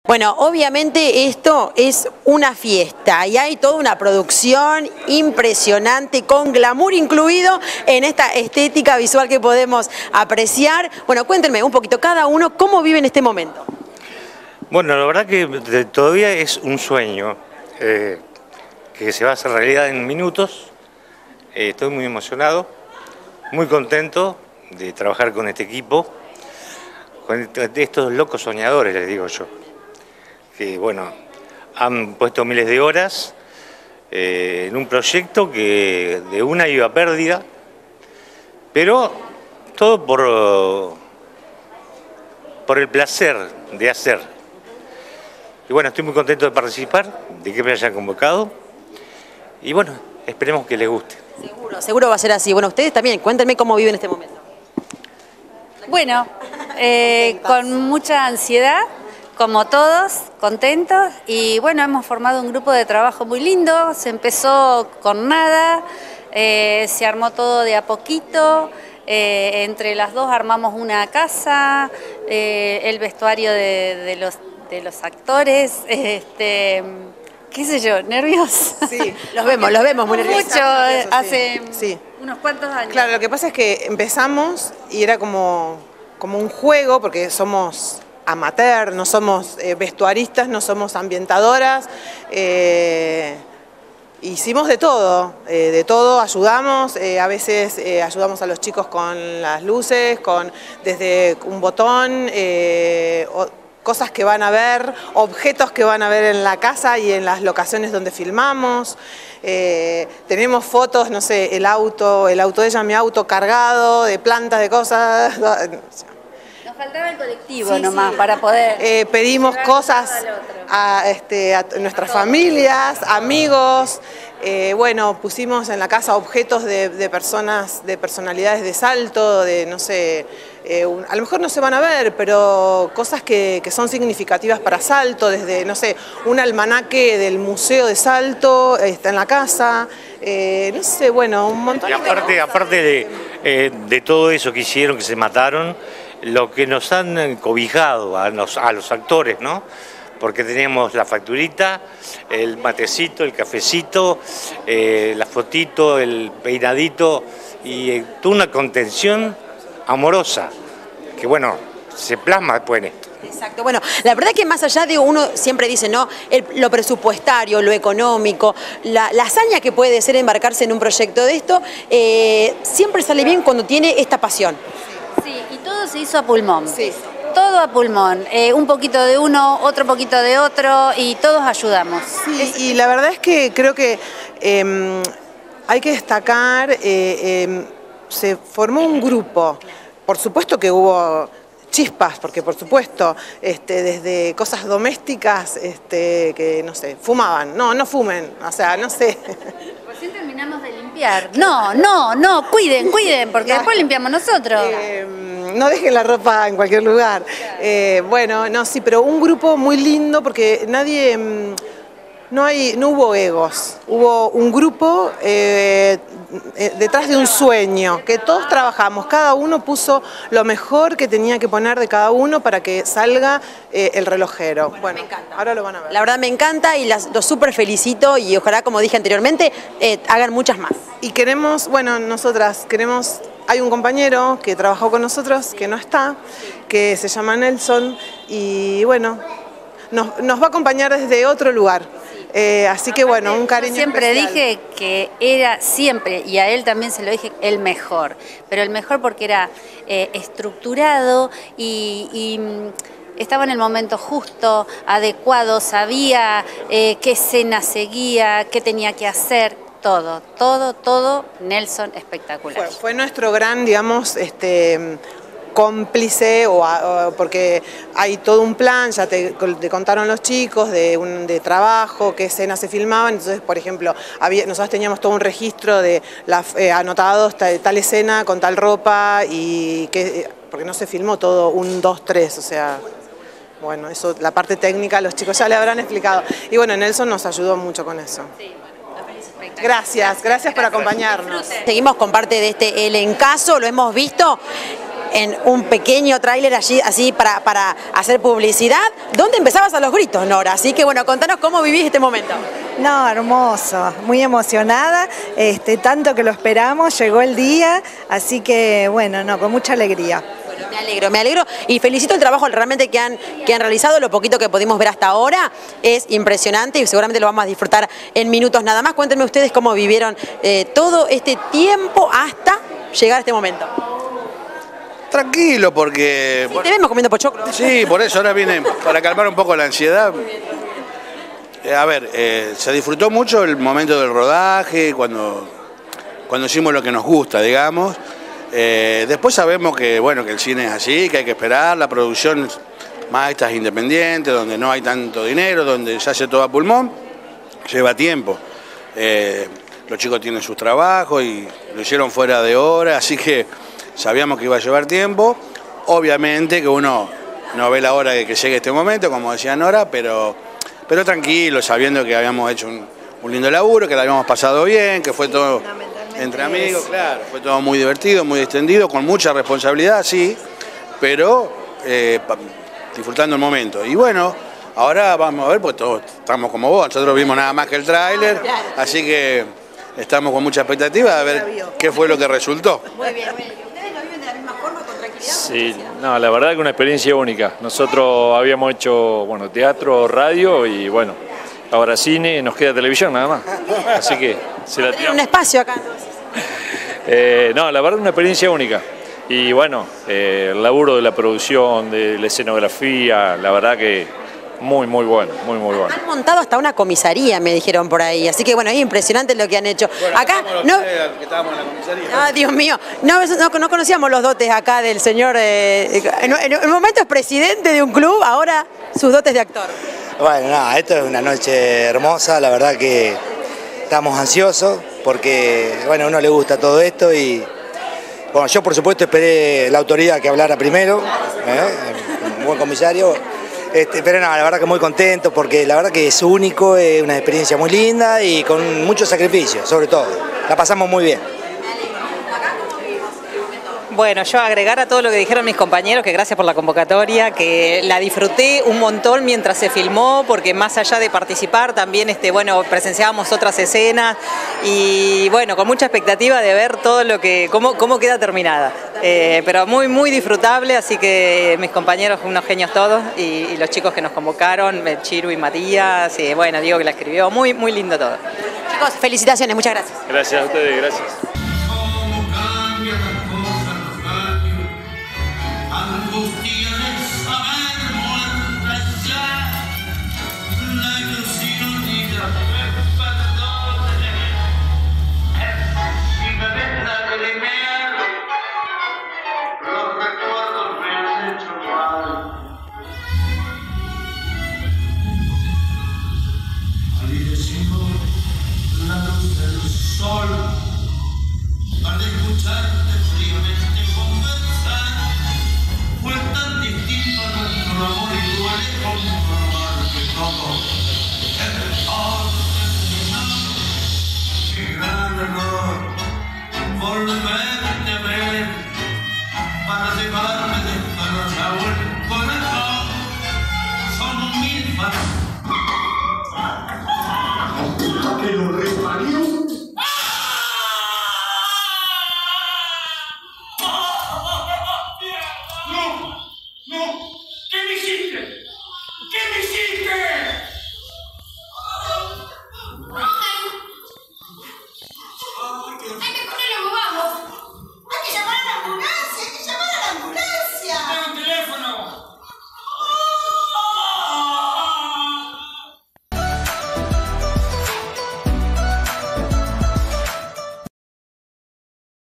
Bueno, obviamente esto es una fiesta y hay toda una producción impresionante con glamour incluido en esta estética visual que podemos apreciar. Bueno, cuéntenme un poquito cada uno cómo vive en este momento. Bueno, la verdad que todavía es un sueño que se va a hacer realidad en minutos. Estoy muy emocionado, muy contento de trabajar con este equipo, con estos locos soñadores, les digo yo. Que bueno, han puesto miles de horas en un proyecto que de una iba a pérdida, pero todo por el placer de hacer. Y bueno, estoy muy contento de participar, de que me hayan convocado, y bueno, esperemos que les guste. Seguro va a ser así. Bueno, ustedes también, cuéntenme cómo viven este momento. Bueno, con mucha ansiedad, como todos, contentos, y bueno, hemos formado un grupo de trabajo muy lindo. Se empezó con nada, se armó todo de a poquito, entre las dos armamos una casa, el vestuario de los actores, qué sé yo, ¿nervios? Sí, los vemos muy nerviosos. Mucho, hace sí. unos cuantos años. Claro, lo que pasa es que empezamos y era como un juego, porque somos amateur, no somos vestuaristas, no somos ambientadoras, hicimos de todo, ayudamos, a veces ayudamos a los chicos con las luces, desde un botón, cosas que van a ver, objetos que van a ver en la casa y en las locaciones donde filmamos. Tenemos fotos, no sé, el auto de ella, mi auto cargado de plantas, de cosas. Nos faltaba el colectivo nomás para poder... pedimos cosas a nuestras familias, amigos. Bueno, pusimos en la casa objetos de personas, de personalidades de Salto, de no sé, a lo mejor no se van a ver, pero cosas que son significativas para Salto, desde, no sé, un almanaque del Museo de Salto, está en la casa, no sé, bueno, un montón de cosas. Y aparte de todo eso que hicieron, que se mataron, lo que nos han cobijado a los actores, ¿no? Porque teníamos la facturita, el matecito, el cafecito, la fotito, el peinadito y toda una contención amorosa, que bueno, se plasma después en esto. Exacto, bueno, la verdad que más allá de uno siempre dice, ¿no? Lo presupuestario, lo económico, la hazaña que puede ser embarcarse en un proyecto de esto, siempre sale bien cuando tiene esta pasión. Sí, y todo se hizo a pulmón. Sí. Todo a pulmón, un poquito de uno, otro poquito de otro, y todos ayudamos. Sí, y la verdad es que creo que hay que destacar, se formó un grupo, por supuesto que hubo chispas, porque por supuesto, desde cosas domésticas, que no sé, fumaban, no fumen, o sea, no sé. Recién terminamos de limpiar. No, cuiden, porque después limpiamos nosotros. No dejen la ropa en cualquier lugar. Bueno, no, sí, pero un grupo muy lindo porque nadie, no hubo egos, hubo un grupo detrás de un sueño, que todos trabajamos, cada uno puso lo mejor que tenía que poner de cada uno para que salga el relojero. Bueno, ahora lo van a ver. La verdad me encanta y los súper felicito y ojalá, como dije anteriormente, hagan muchas más. Y queremos, bueno, nosotras queremos... Hay un compañero que trabajó con nosotros, que no está, que se llama Nelson, y bueno, nos va a acompañar desde otro lugar. Así que bueno, un cariño siempre especial. Dije que era siempre, y a él también se lo dije, el mejor. Pero el mejor porque era estructurado y estaba en el momento justo, adecuado, sabía qué escena seguía, qué tenía que hacer. Todo, Nelson, espectacular. Fue nuestro gran, digamos, cómplice, porque hay todo un plan, ya te contaron los chicos, de trabajo, qué escenas se filmaban. Entonces, por ejemplo, nosotros teníamos todo un registro de anotados, tal escena con tal ropa, porque no se filmó todo 1, 2, 3, o sea... Bueno, eso, la parte técnica, los chicos ya le habrán explicado. Y bueno, Nelson nos ayudó mucho con eso. Sí. Gracias por acompañarnos. Seguimos con parte de este elencazo, lo hemos visto en un pequeño tráiler allí, así para hacer publicidad, donde empezabas a los gritos, Nora. Así que bueno, contanos cómo vivís este momento. No, hermoso, muy emocionada, tanto que lo esperamos, llegó el día, así que bueno, no, con mucha alegría. Bueno, me alegro y felicito el trabajo realmente que han realizado. Lo poquito que pudimos ver hasta ahora es impresionante y seguramente lo vamos a disfrutar en minutos nada más. Cuéntenme ustedes cómo vivieron todo este tiempo hasta llegar a este momento. Tranquilo, porque... Sí, te vemos comiendo pochoclo. Sí, por eso ahora viene para calmar un poco la ansiedad. A ver, se disfrutó mucho el momento del rodaje, cuando hicimos lo que nos gusta, digamos. Después sabemos que, bueno, que el cine es así, que hay que esperar, la producción más estas independientes, donde no hay tanto dinero, donde se hace todo a pulmón, lleva tiempo. Los chicos tienen sus trabajos y lo hicieron fuera de hora, así que sabíamos que iba a llevar tiempo. Obviamente que uno no ve la hora de que llegue este momento, como decía Nora, pero tranquilo, sabiendo que habíamos hecho un lindo laburo, que la habíamos pasado bien, que fue todo entre amigos, claro, fue todo muy divertido, muy extendido, con mucha responsabilidad, sí, pero disfrutando el momento. Y bueno, ahora vamos a ver, pues todos estamos como vos, nosotros vimos nada más que el tráiler, así que estamos con mucha expectativa de ver qué fue lo que resultó. Muy bien, muy bien. ¿Ustedes lo viven de la misma forma, con tranquilidad? Sí, no, la verdad que una experiencia única. Nosotros habíamos hecho, bueno, teatro, radio y bueno, ahora cine, nos queda televisión nada más. Así que se la tiramos. Un espacio acá entonces. No, la verdad una experiencia única. Y bueno, el laburo de la producción, de la escenografía, la verdad que muy bueno, muy bueno. Han montado hasta una comisaría, me dijeron por ahí, así que bueno, es impresionante lo que han hecho. Bueno, acá no, que estábamos en la comisaría. Ah, Dios mío, no conocíamos los dotes acá del señor, en un momento es presidente de un club, ahora sus dotes de actor. Bueno, no, esto es una noche hermosa, la verdad que estamos ansiosos porque, bueno, a uno le gusta todo esto y, bueno, yo por supuesto esperé la autoridad que hablara primero, un buen comisario, pero no, la verdad que muy contento porque la verdad que es único, es una experiencia muy linda y con mucho sacrificio, sobre todo, la pasamos muy bien. Bueno, yo agregar a todo lo que dijeron mis compañeros, que gracias por la convocatoria, que la disfruté un montón mientras se filmó, porque más allá de participar también bueno, presenciábamos otras escenas y bueno, con mucha expectativa de ver todo lo que, cómo queda terminada. Pero muy disfrutable, así que mis compañeros, unos genios todos, y los chicos que nos convocaron, Chiru y Matías, y bueno, Diego que la escribió, muy lindo todo. Chicos, felicitaciones, muchas gracias. Gracias a ustedes, gracias.